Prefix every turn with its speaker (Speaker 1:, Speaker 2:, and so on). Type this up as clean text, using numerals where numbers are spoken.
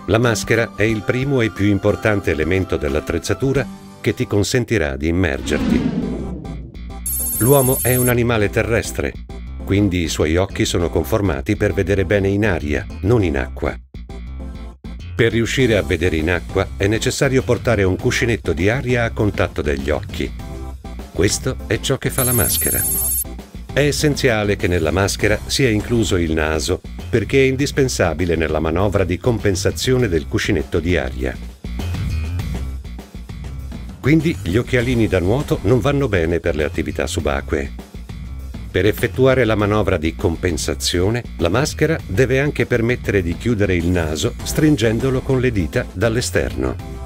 Speaker 1: La maschera è il primo e più importante elemento dell'attrezzatura che ti consentirà di immergerti. L'uomo è un animale terrestre, quindi i suoi occhi sono conformati per vedere bene in aria, non in acqua. Per riuscire a vedere in acqua è necessario portare un cuscinetto di aria a contatto degli occhi. Questo è ciò che fa la maschera. È essenziale che nella maschera sia incluso il naso, perché è indispensabile nella manovra di compensazione del cuscinetto di aria. Quindi gli occhialini da nuoto non vanno bene per le attività subacquee. Per effettuare la manovra di compensazione, la maschera deve anche permettere di chiudere il naso stringendolo con le dita dall'esterno.